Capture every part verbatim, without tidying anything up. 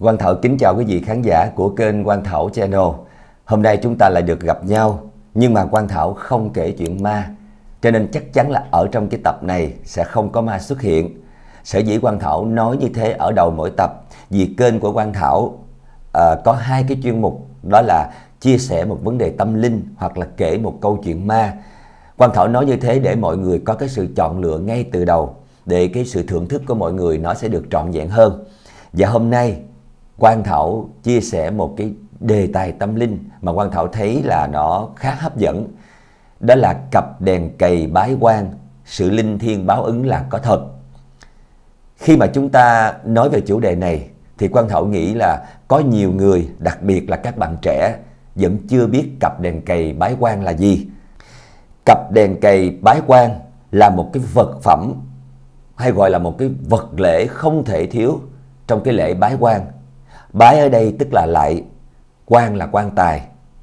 Quang Thảo kính chào quý vị khán giả của kênh Quang Thảo Channel. Hôm nay chúng ta lại được gặp nhau, nhưng mà Quang Thảo không kể chuyện ma, cho nên chắc chắn là ở trong cái tập này sẽ không có ma xuất hiện. Sở dĩ Quang Thảo nói như thế ở đầu mỗi tập, vì kênh của Quang Thảo uh, có hai cái chuyên mục, đó là chia sẻ một vấn đề tâm linh hoặc là kể một câu chuyện ma. Quang Thảo nói như thế để mọi người có cái sự chọn lựa ngay từ đầu, để cái sự thưởng thức của mọi người nó sẽ được trọn vẹn hơn. Và hôm nay Quang Thảo chia sẻ một cái đề tài tâm linh mà Quang Thảo thấy là nó khá hấp dẫn. Đó là cặp đèn cầy bái quan, sự linh thiêng báo ứng là có thật. Khi mà chúng ta nói về chủ đề này thì Quang Thảo nghĩ là có nhiều người, đặc biệt là các bạn trẻ, vẫn chưa biết cặp đèn cầy bái quan là gì. Cặp đèn cầy bái quan là một cái vật phẩm, hay gọi là một cái vật lễ không thể thiếu trong cái lễ bái quan. Bái ở đây tức là lạy, quan là quan tài.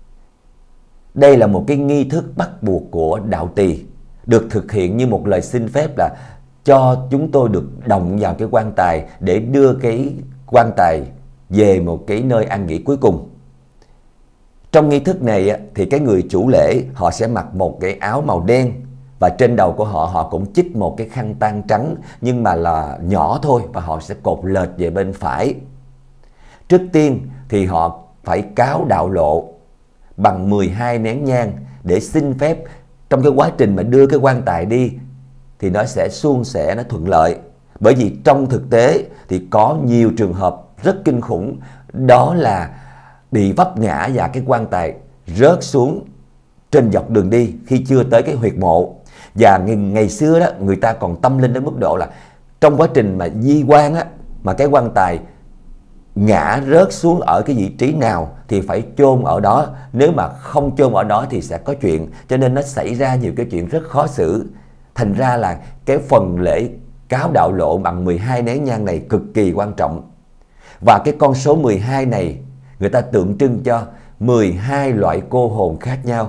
Đây là một cái nghi thức bắt buộc của đạo Tỳ, được thực hiện như một lời xin phép là cho chúng tôi được động vào cái quan tài để đưa cái quan tài về một cái nơi an nghỉ cuối cùng. Trong nghi thức này thì cái người chủ lễ họ sẽ mặc một cái áo màu đen, và trên đầu của họ họ cũng chích một cái khăn tang trắng, nhưng mà là nhỏ thôi, và họ sẽ cột lệch về bên phải. Trước tiên thì họ phải cáo đạo lộ bằng mười hai nén nhang để xin phép trong cái quá trình mà đưa cái quan tài đi thì nó sẽ suôn sẻ, nó thuận lợi. Bởi vì trong thực tế thì có nhiều trường hợp rất kinh khủng, đó là bị vấp ngã và cái quan tài rớt xuống trên dọc đường đi khi chưa tới cái huyệt mộ. Và ngày, ngày xưa đó người ta còn tâm linh đến mức độ là trong quá trình mà di quan á, mà cái quan tài ngã rớt xuống ở cái vị trí nào thì phải chôn ở đó, nếu mà không chôn ở đó thì sẽ có chuyện. Cho nên nó xảy ra nhiều cái chuyện rất khó xử. Thành ra là cái phần lễ cáo đạo lộ bằng mười hai nén nhang này cực kỳ quan trọng. Và cái con số mười hai này người ta tượng trưng cho mười hai loại cô hồn khác nhau.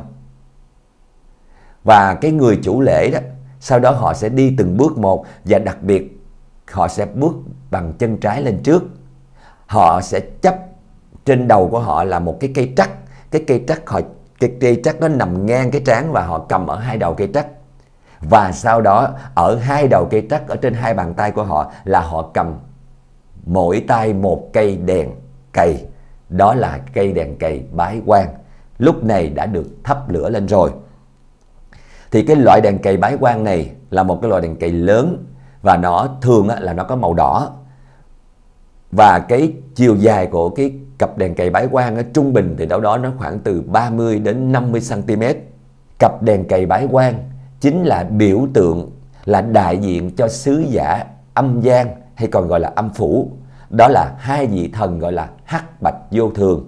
Và cái người chủ lễ đó, sau đó họ sẽ đi từng bước một, và đặc biệt họ sẽ bước bằng chân trái lên trước. Họ sẽ chấp trên đầu của họ là một cái cây trắc. Cái cây trắc họ cái cây trắc nó nằm ngang cái trán, và họ cầm ở hai đầu cây trắc. Và sau đó ở hai đầu cây trắc, ở trên hai bàn tay của họ là họ cầm mỗi tay một cây đèn cầy. Đó là cây đèn cầy bái quan. Lúc này đã được thắp lửa lên rồi. Thì cái loại đèn cầy bái quan này là một cái loại đèn cầy lớn, và nó thường là nó có màu đỏ. Và cái chiều dài của cái cặp đèn cầy bái quan ở trung bình thì đâu đó nó khoảng từ ba mươi đến năm mươi xăng ti mét. Cặp đèn cầy bái quan chính là biểu tượng, là đại diện cho sứ giả âm gian, hay còn gọi là âm phủ. Đó là hai vị thần gọi là hắc bạch vô thường.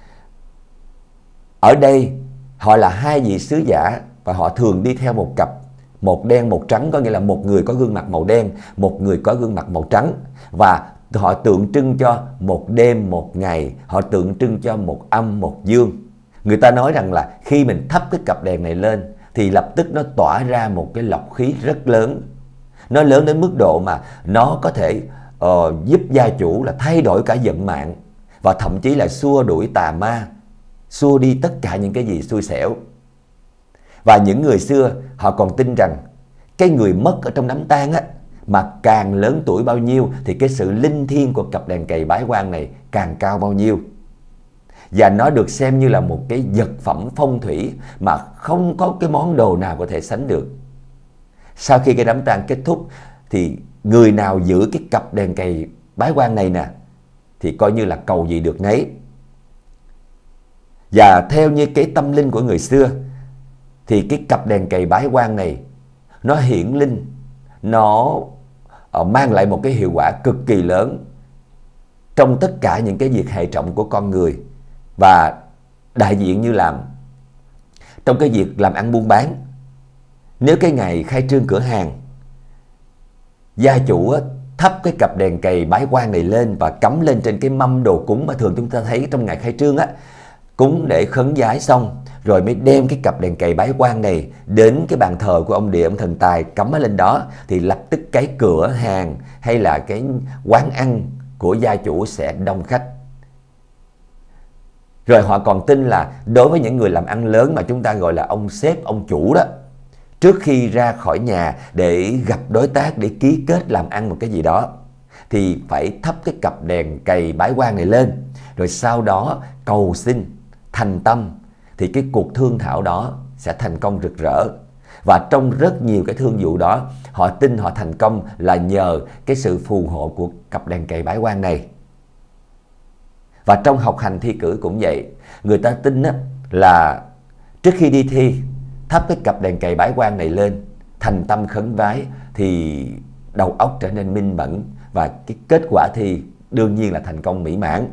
Ở đây họ là hai vị sứ giả, và họ thường đi theo một cặp, một đen một trắng, có nghĩa là một người có gương mặt màu đen, một người có gương mặt màu trắng. Và họ tượng trưng cho một đêm một ngày, họ tượng trưng cho một âm một dương. Người ta nói rằng là khi mình thắp cái cặp đèn này lên thì lập tức nó tỏa ra một cái lọc khí rất lớn. Nó lớn đến mức độ mà nó có thể uh, giúp gia chủ là thay đổi cả vận mạng, và thậm chí là xua đuổi tà ma, xua đi tất cả những cái gì xui xẻo. Và những người xưa họ còn tin rằng cái người mất ở trong đám tang á, mà càng lớn tuổi bao nhiêu thì cái sự linh thiêng của cặp đèn cầy bái quan này càng cao bao nhiêu. Và nó được xem như là một cái vật phẩm phong thủy mà không có cái món đồ nào có thể sánh được. Sau khi cái đám tang kết thúc thì người nào giữ cái cặp đèn cầy bái quan này nè thì coi như là cầu gì được nấy. Và theo như cái tâm linh của người xưa thì cái cặp đèn cầy bái quan này nó hiển linh, nó mang lại một cái hiệu quả cực kỳ lớn trong tất cả những cái việc hệ trọng của con người. Và đại diện như làm trong cái việc làm ăn buôn bán, nếu cái ngày khai trương cửa hàng, gia chủ thắp cái cặp đèn cầy bái quan này lên và cắm lên trên cái mâm đồ cúng mà thường chúng ta thấy trong ngày khai trương á, cúng để khấn vái xong rồi mới đem cái cặp đèn cầy bái quan này đến cái bàn thờ của ông địa, ông thần tài, cắm ở lên đó, thì lập tức cái cửa hàng hay là cái quán ăn của gia chủ sẽ đông khách. Rồi họ còn tin là đối với những người làm ăn lớn mà chúng ta gọi là ông sếp, ông chủ đó, trước khi ra khỏi nhà để gặp đối tác, để ký kết làm ăn một cái gì đó, thì phải thắp cái cặp đèn cầy bái quan này lên, rồi sau đó cầu xin thành tâm, thì cái cuộc thương thảo đó sẽ thành công rực rỡ. Và trong rất nhiều cái thương vụ đó, họ tin họ thành công là nhờ cái sự phù hộ của cặp đèn cầy bái quan này. Và trong học hành thi cử cũng vậy, người ta tin á, là trước khi đi thi, thắp cái cặp đèn cầy bái quan này lên, thành tâm khấn vái, thì đầu óc trở nên minh mẫn, và cái kết quả thi đương nhiên là thành công mỹ mãn.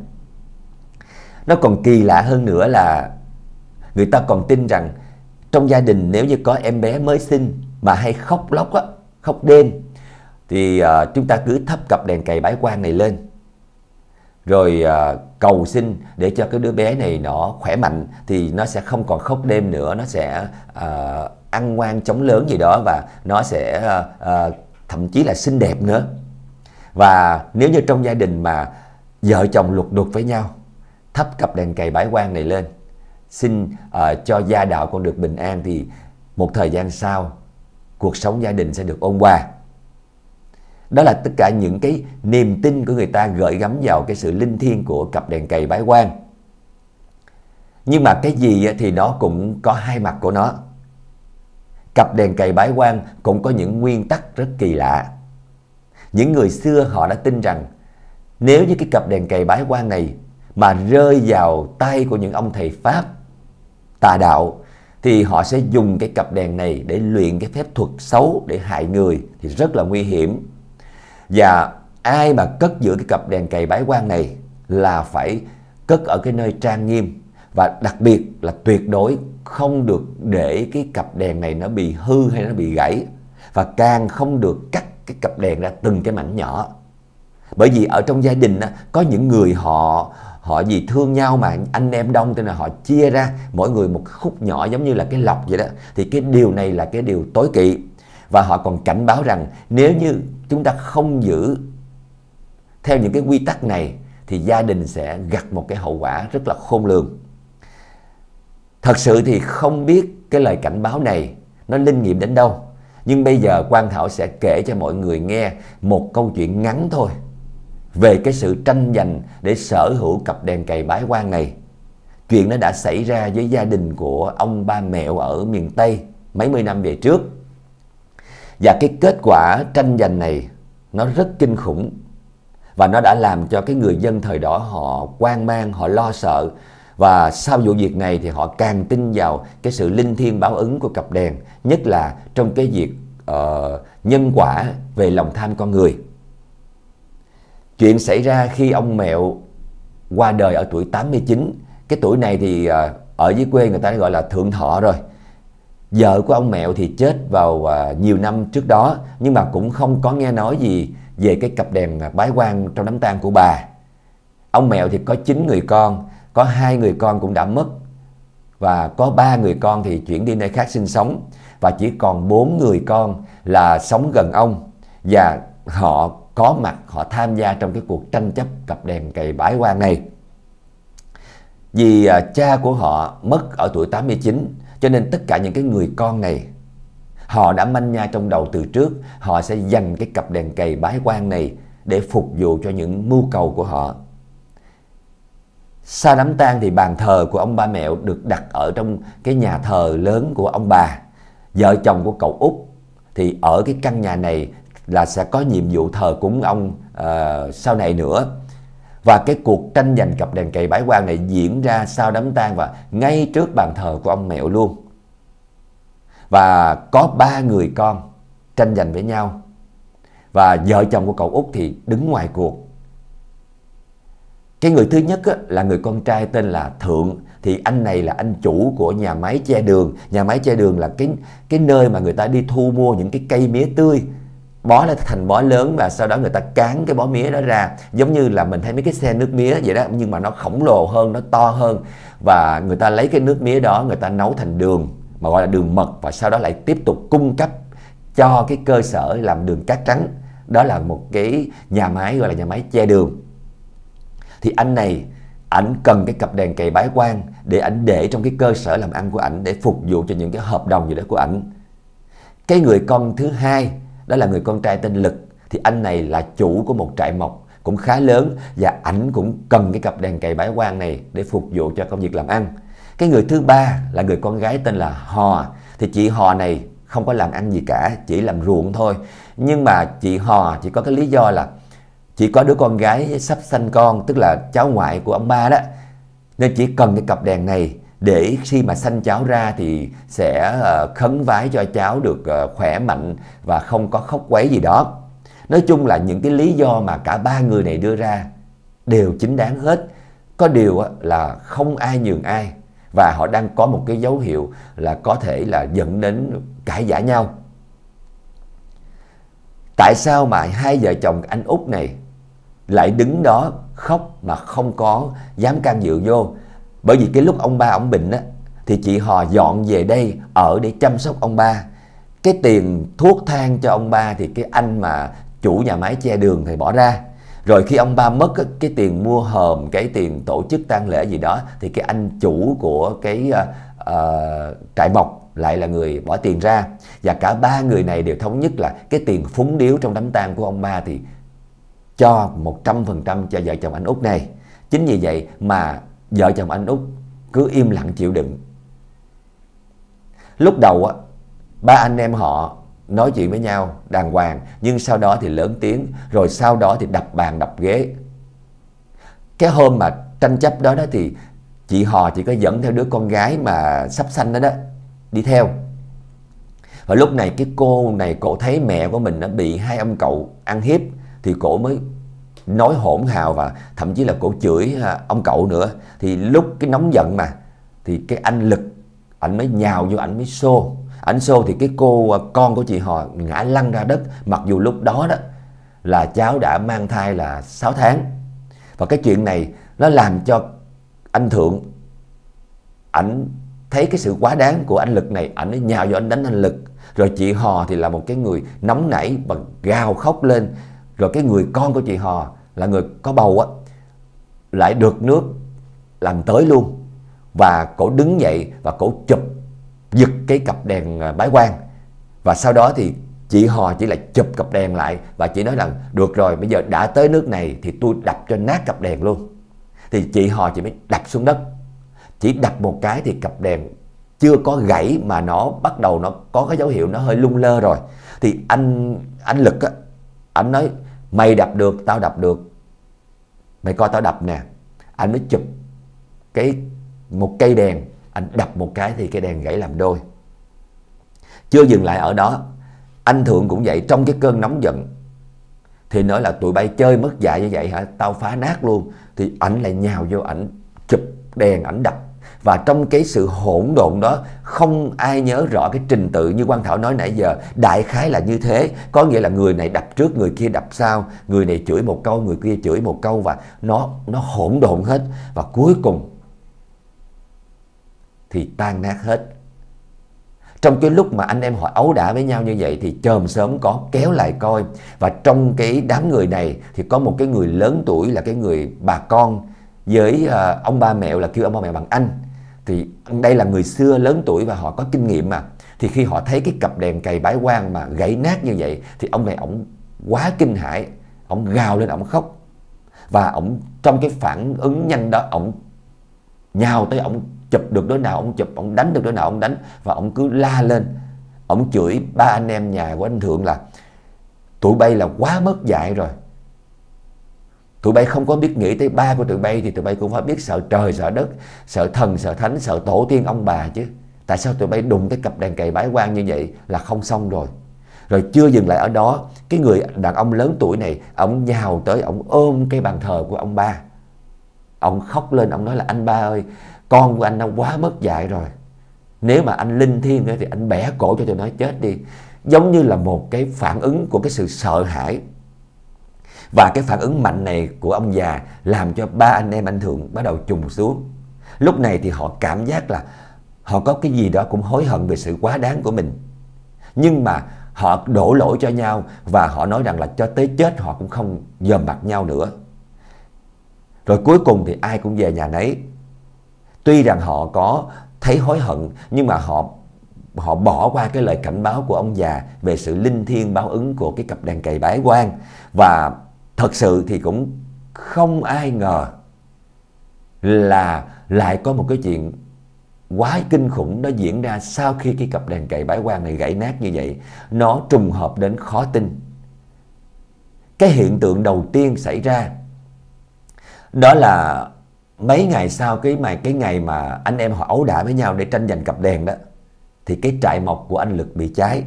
Nó còn kỳ lạ hơn nữa là người ta còn tin rằng trong gia đình nếu như có em bé mới sinh mà hay khóc lóc á, khóc đêm, thì uh, chúng ta cứ thắp cặp đèn cầy bái quan này lên, rồi uh, cầu xin để cho cái đứa bé này nó khỏe mạnh, thì nó sẽ không còn khóc đêm nữa, nó sẽ uh, ăn ngoan chống lớn gì đó, và nó sẽ uh, uh, thậm chí là xinh đẹp nữa. Và nếu như trong gia đình mà vợ chồng lục đục với nhau, thắp cặp đèn cầy bái quan này lên, xin uh, cho gia đạo con được bình an, thì một thời gian sau cuộc sống gia đình sẽ được ôn hòa. Đó là tất cả những cái niềm tin của người ta gửi gắm vào cái sự linh thiêng của cặp đèn cầy bái quan. Nhưng mà cái gì thì nó cũng có hai mặt của nó. Cặp đèn cầy bái quan cũng có những nguyên tắc rất kỳ lạ. Những người xưa họ đã tin rằng nếu như cái cặp đèn cầy bái quan này mà rơi vào tay của những ông thầy Pháp tà đạo, thì họ sẽ dùng cái cặp đèn này để luyện cái phép thuật xấu để hại người, thì rất là nguy hiểm. Và ai mà cất giữ cái cặp đèn cầy bái quan này là phải cất ở cái nơi trang nghiêm, và đặc biệt là tuyệt đối không được để cái cặp đèn này nó bị hư hay nó bị gãy, và càng không được cắt cái cặp đèn ra từng cái mảnh nhỏ. Bởi vì ở trong gia đình có những người họ họ vì thương nhau mà anh em đông, cho nên họ chia ra mỗi người một khúc nhỏ giống như là cái lọc vậy đó. Thì cái điều này là cái điều tối kỵ. Và họ còn cảnh báo rằng nếu như chúng ta không giữ theo những cái quy tắc này thì gia đình sẽ gặt một cái hậu quả rất là khôn lường. Thật sự thì không biết cái lời cảnh báo này nó linh nghiệm đến đâu, nhưng bây giờ Quang Thảo sẽ kể cho mọi người nghe một câu chuyện ngắn thôi về cái sự tranh giành để sở hữu cặp đèn cầy bái quan này. Chuyện nó đã xảy ra với gia đình của ông Ba Mẹo ở miền Tây mấy mươi năm về trước. Và cái kết quả tranh giành này nó rất kinh khủng, và nó đã làm cho cái người dân thời đó họ hoang mang, họ lo sợ. Và sau vụ việc này thì họ càng tin vào cái sự linh thiêng báo ứng của cặp đèn, nhất là trong cái việc uh, nhân quả về lòng tham con người. Chuyện xảy ra khi ông Mẹo qua đời ở tuổi tám mươi chín. Cái tuổi này thì uh, ở dưới quê người ta gọi là thượng thọ rồi. Vợ của ông Mẹo thì chết vào uh, nhiều năm trước đó, nhưng mà cũng không có nghe nói gì về cái cặp đèn bái quan trong đám tang của bà. Ông Mẹo thì có chín người con, có hai người con cũng đã mất, và có ba người con thì chuyển đi nơi khác sinh sống, và chỉ còn bốn người con là sống gần ông, và họ có mặt, họ tham gia trong cái cuộc tranh chấp cặp đèn cầy bái quan này. Vì uh, cha của họ mất ở tuổi tám mươi chín, cho nên tất cả những cái người con này họ đã manh nha trong đầu từ trước, họ sẽ dành cái cặp đèn cầy bái quan này để phục vụ cho những mưu cầu của họ. Sau đám tang thì bàn thờ của ông Ba Mẹo được đặt ở trong cái nhà thờ lớn của ông bà. Vợ chồng của cậu Út thì ở cái căn nhà này là sẽ có nhiệm vụ thờ cúng ông uh, sau này nữa. Và cái cuộc tranh giành cặp đèn cầy bái quan này diễn ra sau đám tang và ngay trước bàn thờ của ông Mẹo luôn. Và có ba người con tranh giành với nhau, và vợ chồng của cậu Út thì đứng ngoài cuộc. Cái người thứ nhất á, là người con trai tên là Thượng. Thì anh này là anh chủ của nhà máy che đường. Nhà máy che đường là cái, cái nơi mà người ta đi thu mua những cái cây mía tươi, bó lên thành bó lớn, và sau đó người ta cán cái bó mía đó ra, giống như là mình thấy mấy cái xe nước mía vậy đó, nhưng mà nó khổng lồ hơn, nó to hơn. Và người ta lấy cái nước mía đó, người ta nấu thành đường mà gọi là đường mật, và sau đó lại tiếp tục cung cấp cho cái cơ sở làm đường cát trắng. Đó là một cái nhà máy gọi là nhà máy che đường. Thì anh này ảnh cần cái cặp đèn cầy bái quan để ảnh để trong cái cơ sở làm ăn của ảnh, để phục vụ cho những cái hợp đồng gì đó của ảnh. Cái người con thứ hai, đó là người con trai tên Lực, thì anh này là chủ của một trại mộc cũng khá lớn, và ảnh cũng cần cái cặp đèn cầy bái quan này để phục vụ cho công việc làm ăn. Cái người thứ ba là người con gái tên là Hò, thì chị Hò này không có làm ăn gì cả, chỉ làm ruộng thôi. Nhưng mà chị Hò chỉ có cái lý do là chỉ có đứa con gái sắp sanh con, tức là cháu ngoại của ông ba đó, nên chỉ cần cái cặp đèn này để khi mà sanh cháu ra thì sẽ khấn vái cho cháu được khỏe mạnh và không có khóc quấy gì đó. Nói chung là những cái lý do mà cả ba người này đưa ra đều chính đáng hết. Có điều là không ai nhường ai, và họ đang có một cái dấu hiệu là có thể là dẫn đến cãi vã nhau. Tại sao mà hai vợ chồng anh Út này lại đứng đó khóc mà không có dám can dự vô? Bởi vì cái lúc ông ba ông bệnh á, thì chị Hò dọn về đây ở để chăm sóc ông ba. Cái tiền thuốc thang cho ông ba thì cái anh mà chủ nhà máy che đường thì bỏ ra. Rồi khi ông ba mất, cái tiền mua hòm, cái tiền tổ chức tang lễ gì đó, thì cái anh chủ của cái uh, uh, trại mộc lại là người bỏ tiền ra. Và cả ba người này đều thống nhất là cái tiền phúng điếu trong đám tang của ông ba thì cho một trăm phần trăm cho vợ chồng anh Út này. Chính vì vậy mà vợ chồng anh Út cứ im lặng chịu đựng. Lúc đầu á, ba anh em họ nói chuyện với nhau đàng hoàng, nhưng sau đó thì lớn tiếng, rồi sau đó thì đập bàn đập ghế. Cái hôm mà tranh chấp đó đó thì chị Hò chỉ có dẫn theo đứa con gái mà sắp sanh đó đó đi theo. Và lúc này cái cô này cổ thấy mẹ của mình nó bị hai ông cậu ăn hiếp, thì cổ mới nói hỗn hào và thậm chí là cổ chửi ông cậu nữa. Thì lúc cái nóng giận mà, thì cái anh Lực ảnh mới nhào vô, ảnh mới xô. Ảnh xô thì cái cô con của chị Hò ngã lăn ra đất, mặc dù lúc đó đó là cháu đã mang thai là sáu tháng. Và cái chuyện này nó làm cho anh Thượng ảnh thấy cái sự quá đáng của anh Lực này, ảnh mới nhào vô ảnh đánh anh Lực. Rồi chị Hò thì là một cái người nóng nảy và gào khóc lên. Rồi cái người con của chị Hò là người có bầu á, lại được nước làm tới luôn. Và cổ đứng dậy và cổ chụp giật cái cặp đèn bái quan. Và sau đó thì chị Hò chỉ là chụp cặp đèn lại và chỉ nói rằng được rồi, bây giờ đã tới nước này thì tôi đập cho nát cặp đèn luôn. Thì chị Hò chỉ mới đập xuống đất. Chỉ đập một cái thì cặp đèn chưa có gãy mà nó bắt đầu nó có cái dấu hiệu nó hơi lung lơ rồi. Thì anh anh Lực á, anh nói mày đập được, tao đập được, mày coi tao đập nè. Anh mới chụp cái một cây đèn, anh đập một cái thì cái đèn gãy làm đôi. Chưa dừng lại ở đó, anh Thượng cũng vậy, trong cái cơn nóng giận thì nói là tụi bay chơi mất dạy như vậy hả, tao phá nát luôn. Thì ảnh lại nhào vô, ảnh chụp đèn, ảnh đập. Và trong cái sự hỗn độn đó, không ai nhớ rõ cái trình tự như Quang Thảo nói nãy giờ. Đại khái là như thế, có nghĩa là người này đập trước, người kia đập sau, người này chửi một câu, người kia chửi một câu, và nó nó hỗn độn hết. Và cuối cùng thì tan nát hết. Trong cái lúc mà anh em họ ấu đả với nhau như vậy thì chòm xóm có kéo lại coi. Và trong cái đám người này thì có một cái người lớn tuổi là cái người bà con với uh, ông ba mẹo, là kêu ông ba mẹo bằng anh. Thì đây là người xưa lớn tuổi và họ có kinh nghiệm mà. Thì khi họ thấy cái cặp đèn cầy bái quan mà gãy nát như vậy thì ông này ổng quá kinh hãi, ổng gào lên, ổng khóc. Và ổng trong cái phản ứng nhanh đó, ổng nhào tới, ổng chụp được đứa nào ổng chụp, ổng đánh được đứa nào ổng đánh. Và ổng cứ la lên, ổng chửi ba anh em nhà của anh Thượng là tụi bay là quá mất dạy rồi. Tụi bay không có biết nghĩ tới ba của tụi bay thì tụi bay cũng phải biết sợ trời, sợ đất, sợ thần, sợ thánh, sợ tổ tiên ông bà chứ. Tại sao tụi bay đụng tới cặp đèn cầy bái quan như vậy là không xong rồi. Rồi chưa dừng lại ở đó, cái người đàn ông lớn tuổi này, ổng nhào tới, ổng ôm cái bàn thờ của ông ba. Ổng khóc lên, ổng nói là anh ba ơi, con của anh nó quá mất dạy rồi. Nếu mà anh linh thiêng thì anh bẻ cổ cho tụi nó chết đi. Giống như là một cái phản ứng của cái sự sợ hãi. Và cái phản ứng mạnh này của ông già làm cho ba anh em anh Thượng bắt đầu trùng xuống. Lúc này thì họ cảm giác là họ có cái gì đó cũng hối hận về sự quá đáng của mình. Nhưng mà họ đổ lỗi cho nhau và họ nói rằng là cho tới chết họ cũng không dòm mặt nhau nữa. Rồi cuối cùng thì ai cũng về nhà nấy. Tuy rằng họ có thấy hối hận, nhưng mà họ họ bỏ qua cái lời cảnh báo của ông già về sự linh thiêng báo ứng của cái cặp đàn cày bái quan. Và thật sự thì cũng không ai ngờ là lại có một cái chuyện quá kinh khủng nó diễn ra sau khi cái cặp đàn cày bái quan này gãy nát như vậy. Nó trùng hợp đến khó tin. Cái hiện tượng đầu tiên xảy ra đó là mấy ngày sau cái mà cái ngày mà anh em họ ấu đả với nhau để tranh giành cặp đèn đó, thì cái trại mộc của anh Lực bị cháy.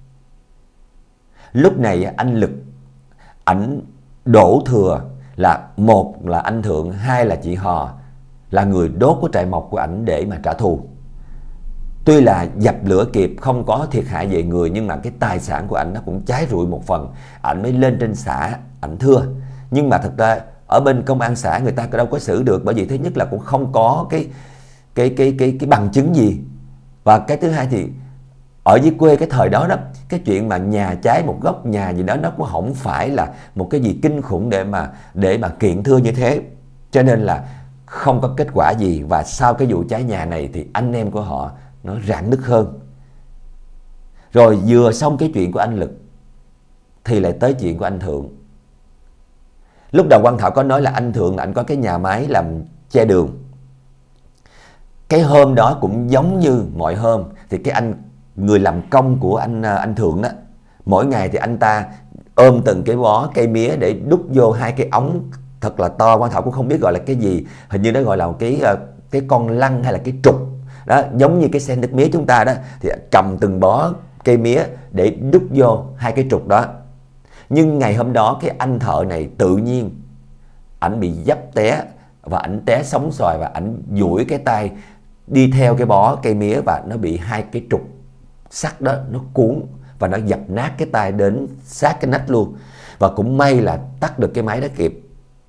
Lúc này anh Lực ảnh đổ thừa là một là anh Thượng, hai là chị Hò là người đốt cái trại mộc của ảnh để mà trả thù. Tuy là dập lửa kịp, không có thiệt hại về người, nhưng mà cái tài sản của ảnh nó cũng cháy rụi một phần. Ảnh mới lên trên xã ảnh thưa, nhưng mà thật ra ở bên công an xã người ta đâu có xử được, bởi vì thứ nhất là cũng không có cái cái cái cái cái bằng chứng gì, và cái thứ hai thì ở dưới quê cái thời đó đó, cái chuyện mà nhà cháy một góc nhà gì đó nó cũng không phải là một cái gì kinh khủng để mà để mà kiện thưa như thế, cho nên là không có kết quả gì. Và sau cái vụ cháy nhà này thì anh em của họ nó rạn nứt hơn. Rồi vừa xong cái chuyện của anh Lực thì lại tới chuyện của anh Thượng. Lúc đầu Quang Thảo có nói là anh Thượng là anh có cái nhà máy làm che đường. Cái hôm đó cũng giống như mọi hôm, thì cái anh người làm công của anh anh Thượng đó, mỗi ngày thì anh ta ôm từng cái bó cây mía để đút vô hai cái ống thật là to. Quang Thảo cũng không biết gọi là cái gì, hình như nó gọi là một cái cái con lăn hay là cái trục đó, giống như cái xe nước mía chúng ta đó, thì cầm từng bó cây mía để đút vô hai cái trục đó. Nhưng ngày hôm đó cái anh thợ này tự nhiên ảnh bị dấp té, và ảnh té sóng xoài, và ảnh duỗi cái tay đi theo cái bó cây mía, và nó bị hai cái trục sắt đó nó cuốn và nó dập nát cái tay đến sát cái nách luôn. Và cũng may là tắt được cái máy đó kịp,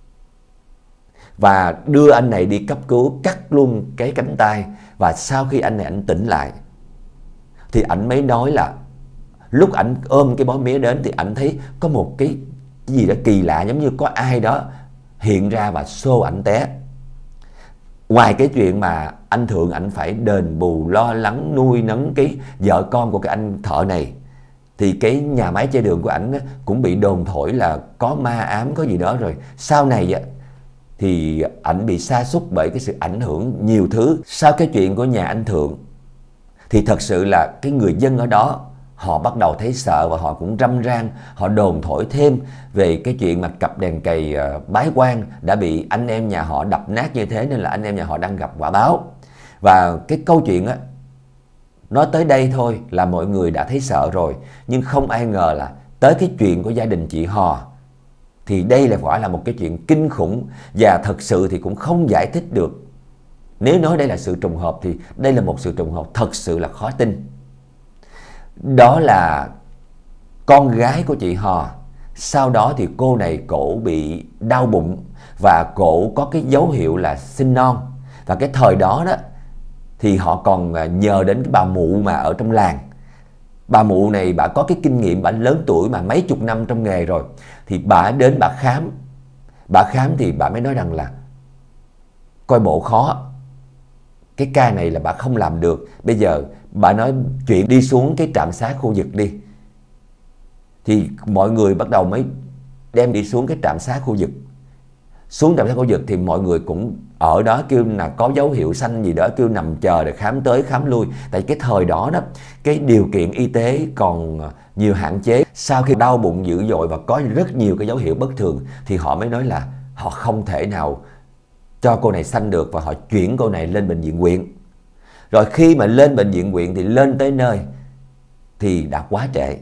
và đưa anh này đi cấp cứu, cắt luôn cái cánh tay. Và sau khi anh này ảnh tỉnh lại thì ảnh mới nói là lúc ảnh ôm cái bó mía đến thì ảnh thấy có một cái, cái gì đó kỳ lạ, giống như có ai đó hiện ra và xô ảnh té. Ngoài cái chuyện mà anh Thượng ảnh phải đền bù lo lắng nuôi nấng cái vợ con của cái anh thợ này, thì cái nhà máy che đường của ảnh cũng bị đồn thổi là có ma ám, có gì đó. Rồi sau này thì ảnh bị sa sút bởi cái sự ảnh hưởng nhiều thứ. Sau cái chuyện của nhà anh Thượng thì thật sự là cái người dân ở đó họ bắt đầu thấy sợ, và họ cũng râm ran, họ đồn thổi thêm về cái chuyện mà cặp đèn cày bái quan đã bị anh em nhà họ đập nát như thế, nên là anh em nhà họ đang gặp quả báo. Và cái câu chuyện á, nói tới đây thôi là mọi người đã thấy sợ rồi, nhưng không ai ngờ là tới cái chuyện của gia đình chị Hò thì đây là phải là một cái chuyện kinh khủng, và thật sự thì cũng không giải thích được. Nếu nói đây là sự trùng hợp thì đây là một sự trùng hợp thật sự là khó tin. Đó là con gái của chị Hò. Sau đó thì cô này cổ bị đau bụng, và cổ có cái dấu hiệu là sinh non. Và cái thời đó đó thì họ còn nhờ đến cái bà mụ mà ở trong làng. Bà mụ này bà có cái kinh nghiệm, bà lớn tuổi mà mấy chục năm trong nghề rồi, thì bà đến bà khám. Bà khám thì bà mới nói rằng là coi bộ khó, cái ca này là bà không làm được. Bây giờ bà nói chuyện đi xuống cái trạm xá khu vực đi. Thì mọi người bắt đầu mới đem đi xuống cái trạm xá khu vực. Xuống trạm xá khu vực thì mọi người cũng ở đó kêu là có dấu hiệu xanh gì đó, kêu nằm chờ để khám tới khám lui. Tại cái thời đó đó, cái điều kiện y tế còn nhiều hạn chế. Sau khi đau bụng dữ dội và có rất nhiều cái dấu hiệu bất thường, thì họ mới nói là họ không thể nào cho cô này sanh được, và họ chuyển cô này lên bệnh viện huyện. Rồi khi mà lên bệnh viện huyện thì lên tới nơi thì đã quá trễ.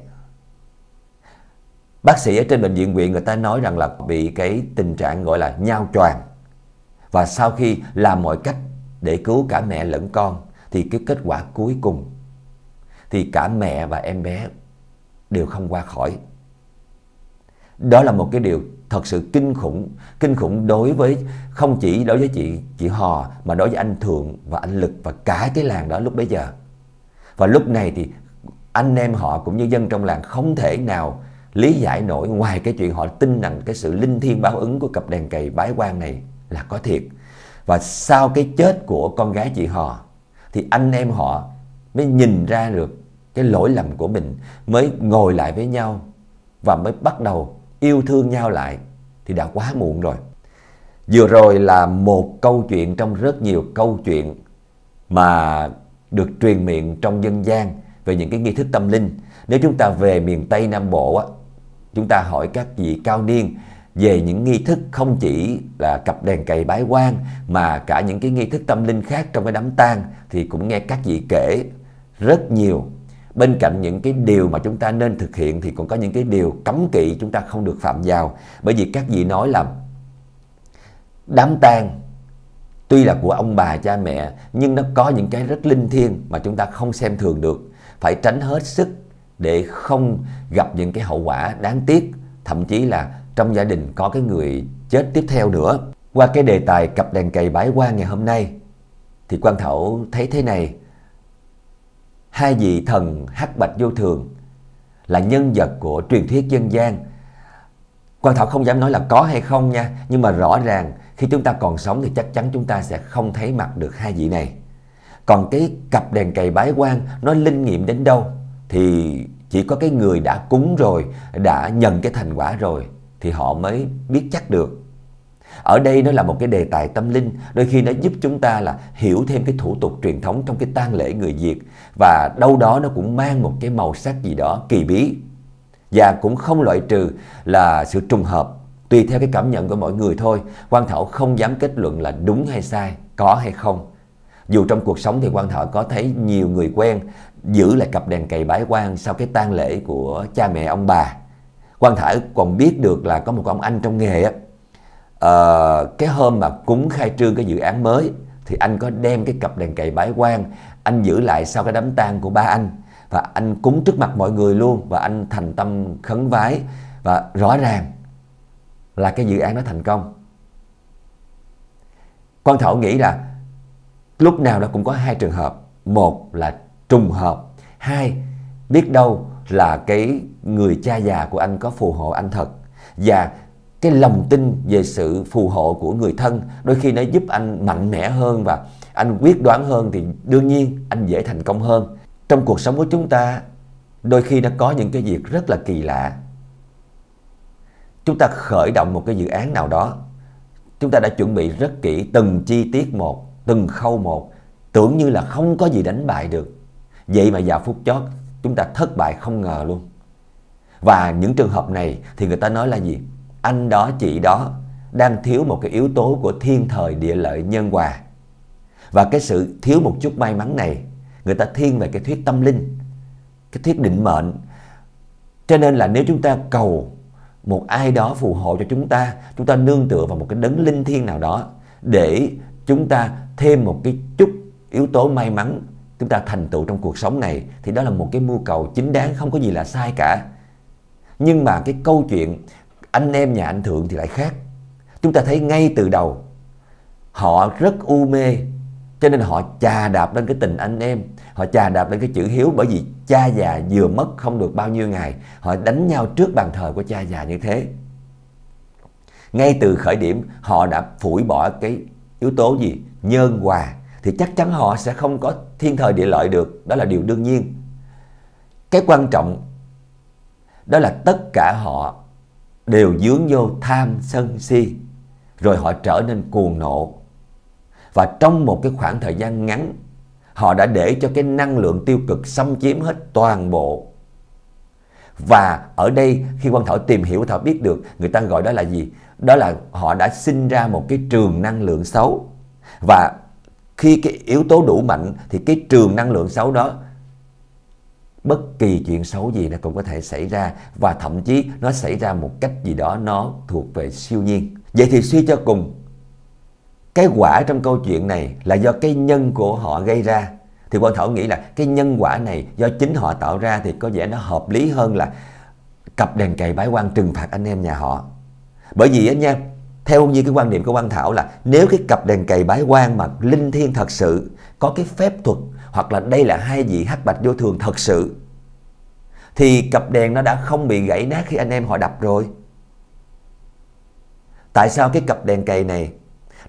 Bác sĩ ở trên bệnh viện huyện người ta nói rằng là bị cái tình trạng gọi là nhao choàng. Và sau khi làm mọi cách để cứu cả mẹ lẫn con, thì cái kết quả cuối cùng thì cả mẹ và em bé đều không qua khỏi. Đó là một cái điều thật sự kinh khủng. Kinh khủng đối với, không chỉ đối với chị chị Hò, mà đối với anh Thượng và anh Lực và cả cái làng đó lúc bấy giờ. Và lúc này thì anh em họ cũng như dân trong làng không thể nào lý giải nổi, ngoài cái chuyện họ tin rằng cái sự linh thiêng báo ứng của cặp đèn cày bái quan này là có thiệt. Và sau cái chết của con gái chị họ thì anh em họ mới nhìn ra được cái lỗi lầm của mình, mới ngồi lại với nhau và mới bắt đầu yêu thương nhau lại, thì đã quá muộn rồi. Vừa rồi là một câu chuyện trong rất nhiều câu chuyện mà được truyền miệng trong dân gian về những cái nghi thức tâm linh. Nếu chúng ta về miền Tây Nam Bộ á, chúng ta hỏi các vị cao niên về những nghi thức không chỉ là cặp đèn cày bái quan mà cả những cái nghi thức tâm linh khác trong cái đám tang, thì cũng nghe các vị kể rất nhiều. Bên cạnh những cái điều mà chúng ta nên thực hiện thì còn có những cái điều cấm kỵ chúng ta không được phạm vào. Bởi vì các vị nói là đám tang tuy là của ông bà cha mẹ nhưng nó có những cái rất linh thiêng mà chúng ta không xem thường được. Phải tránh hết sức để không gặp những cái hậu quả đáng tiếc, thậm chí là trong gia đình có cái người chết tiếp theo nữa. Qua cái đề tài cặp đèn cày bái quan ngày hôm nay thì Quang Thảo thấy thế này: hai vị thần hắc bạch vô thường là nhân vật của truyền thuyết dân gian. Quang Thảo không dám nói là có hay không nha, nhưng mà rõ ràng khi chúng ta còn sống thì chắc chắn chúng ta sẽ không thấy mặt được hai vị này. Còn cái cặp đèn cày bái quan nó linh nghiệm đến đâu thì chỉ có cái người đã cúng rồi, đã nhận cái thành quả rồi thì họ mới biết chắc được. Ở đây nó là một cái đề tài tâm linh, đôi khi nó giúp chúng ta là hiểu thêm cái thủ tục truyền thống trong cái tang lễ người Việt, và đâu đó nó cũng mang một cái màu sắc gì đó kỳ bí. Và cũng không loại trừ là sự trùng hợp, tùy theo cái cảm nhận của mỗi người thôi. Quang Thảo không dám kết luận là đúng hay sai, có hay không. Dù trong cuộc sống thì Quang Thảo có thấy nhiều người quen giữ lại cặp đèn cày bái quan sau cái tang lễ của cha mẹ ông bà. Quang Thảo còn biết được là có một ông anh trong nghề á, uh, cái hôm mà cúng khai trương cái dự án mới thì anh có đem cái cặp đèn cày bái quan anh giữ lại sau cái đám tang của ba anh, và anh cúng trước mặt mọi người luôn, và anh thành tâm khấn vái, và rõ ràng là cái dự án đó thành công. Quang Thảo nghĩ là lúc nào nó cũng có hai trường hợp: một là trùng hợp, hai biết đâu là cái người cha già của anh có phù hộ anh thật, và cái lòng tin về sự phù hộ của người thân đôi khi nó giúp anh mạnh mẽ hơn và anh quyết đoán hơn, thì đương nhiên anh dễ thành công hơn. Trong cuộc sống của chúng ta đôi khi nó có những cái việc rất là kỳ lạ. Chúng ta khởi động một cái dự án nào đó, chúng ta đã chuẩn bị rất kỹ từng chi tiết một, từng khâu một, tưởng như là không có gì đánh bại được. Vậy mà vào phút chót chúng ta thất bại không ngờ luôn. Và những trường hợp này thì người ta nói là gì? Anh đó, chị đó đang thiếu một cái yếu tố của thiên thời địa lợi nhân hòa. Và cái sự thiếu một chút may mắn này, người ta thiên về cái thuyết tâm linh, cái thuyết định mệnh. Cho nên là nếu chúng ta cầu một ai đó phù hộ cho chúng ta, chúng ta nương tựa vào một cái đấng linh thiêng nào đó để chúng ta thêm một cái chút yếu tố may mắn, chúng ta thành tựu trong cuộc sống này, thì đó là một cái mưu cầu chính đáng, không có gì là sai cả. Nhưng mà cái câu chuyện anh em nhà anh Thượng thì lại khác. Chúng ta thấy ngay từ đầu họ rất u mê, cho nên họ chà đạp lên cái tình anh em, họ chà đạp lên cái chữ hiếu. Bởi vì cha già vừa mất không được bao nhiêu ngày, họ đánh nhau trước bàn thờ của cha già như thế. Ngay từ khởi điểm họ đã phủi bỏ cái yếu tố gì? Nhân hòa. Thì chắc chắn họ sẽ không có thiên thời địa lợi được, đó là điều đương nhiên. Cái quan trọng đó là tất cả họ đều dướng vô tham sân si, rồi họ trở nên cuồng nộ. Và trong một cái khoảng thời gian ngắn, họ đã để cho cái năng lượng tiêu cực xâm chiếm hết toàn bộ. Và ở đây khi Quang Thảo tìm hiểu, Thảo biết được người ta gọi đó là gì? Đó là họ đã sinh ra một cái trường năng lượng xấu. Và khi cái yếu tố đủ mạnh thì cái trường năng lượng xấu đó, bất kỳ chuyện xấu gì nó cũng có thể xảy ra, và thậm chí nó xảy ra một cách gì đó nó thuộc về siêu nhiên. Vậy thì suy cho cùng, cái quả trong câu chuyện này là do cái nhân của họ gây ra. Thì Quang Thảo nghĩ là cái nhân quả này do chính họ tạo ra thì có vẻ nó hợp lý hơn là cặp đèn cày bái quan trừng phạt anh em nhà họ. Bởi vì á nha, theo như cái quan điểm của Quang Thảo là nếu cái cặp đèn cày bái quan mà linh thiêng thật sự, có cái phép thuật, hoặc là đây là hai vị hắc bạch vô thường thật sự, thì cặp đèn nó đã không bị gãy nát khi anh em họ đập rồi. Tại sao cái cặp đèn cày này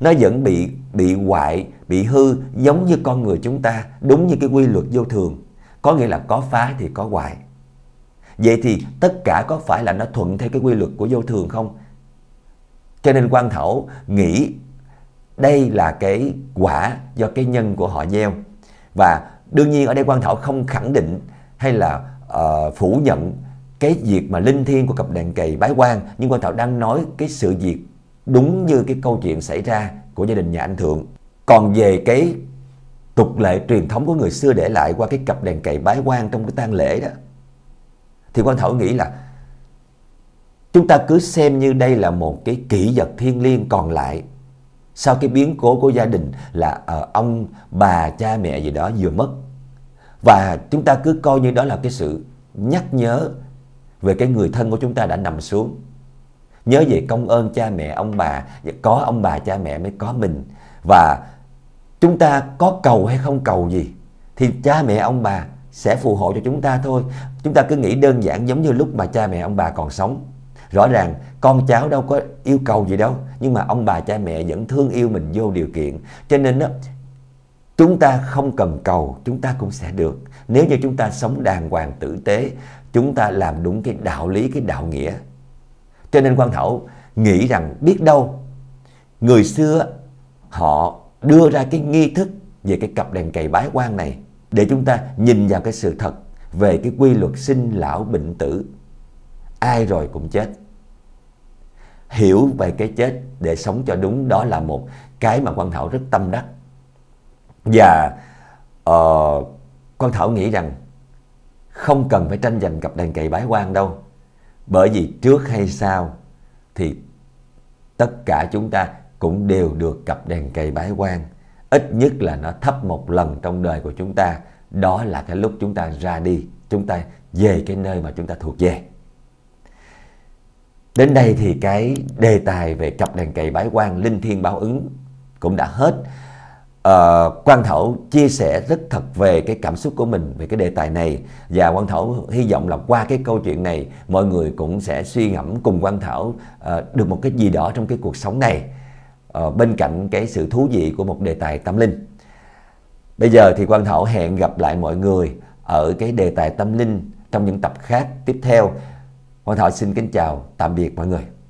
nó vẫn bị bị hoại, bị hư, giống như con người chúng ta, đúng như cái quy luật vô thường. Có nghĩa là có phá thì có hoại. Vậy thì tất cả có phải là nó thuận theo cái quy luật của vô thường không? Cho nên Quang Thảo nghĩ đây là cái quả do cái nhân của họ gieo. Và đương nhiên ở đây Quang Thảo không khẳng định hay là uh, phủ nhận cái việc mà linh thiêng của cặp đàn cày bái quan, nhưng Quang Thảo đang nói cái sự việc đúng như cái câu chuyện xảy ra của gia đình nhà anh Thượng. Còn về cái tục lệ truyền thống của người xưa để lại qua cái cặp đàn cày bái quan trong cái tang lễ đó, thì Quang Thảo nghĩ là chúng ta cứ xem như đây là một cái kỷ vật thiêng liêng còn lại sau cái biến cố của gia đình, là uh, ông, bà, cha mẹ gì đó vừa mất. Và chúng ta cứ coi như đó là cái sự nhắc nhớ về cái người thân của chúng ta đã nằm xuống. Nhớ về công ơn cha mẹ, ông bà, có ông bà cha mẹ mới có mình. Và chúng ta có cầu hay không cầu gì thì cha mẹ ông bà sẽ phù hộ cho chúng ta thôi. Chúng ta cứ nghĩ đơn giản giống như lúc mà cha mẹ ông bà còn sống. Rõ ràng con cháu đâu có yêu cầu gì đâu, nhưng mà ông bà cha mẹ vẫn thương yêu mình vô điều kiện. Cho nên đó, chúng ta không cần cầu, chúng ta cũng sẽ được. Nếu như chúng ta sống đàng hoàng tử tế, chúng ta làm đúng cái đạo lý, cái đạo nghĩa. Cho nên Quang Thảo nghĩ rằng biết đâu người xưa họ đưa ra cái nghi thức về cái cặp đàn cày bái quan này để chúng ta nhìn vào cái sự thật về cái quy luật sinh lão bệnh tử. Ai rồi cũng chết. Hiểu về cái chết để sống cho đúng, đó là một cái mà Quang Thảo rất tâm đắc. Và uh, Quang Thảo nghĩ rằng không cần phải tranh giành cặp đàn cày bái quan đâu. Bởi vì trước hay sau thì tất cả chúng ta cũng đều được cặp đàn cày bái quan. Ít nhất là nó thấp một lần trong đời của chúng ta. Đó là cái lúc chúng ta ra đi, chúng ta về cái nơi mà chúng ta thuộc về. Đến đây thì cái đề tài về cặp đàn cày bái quan, linh thiêng báo ứng cũng đã hết. Uh, Quang Thảo chia sẻ rất thật về cái cảm xúc của mình về cái đề tài này. Và Quang Thảo hy vọng là qua cái câu chuyện này, mọi người cũng sẽ suy ngẫm cùng Quang Thảo uh, được một cái gì đó trong cái cuộc sống này, uh, bên cạnh cái sự thú vị của một đề tài tâm linh. Bây giờ thì Quang Thảo hẹn gặp lại mọi người ở cái đề tài tâm linh trong những tập khác tiếp theo. Quang Thảo xin kính chào, tạm biệt mọi người.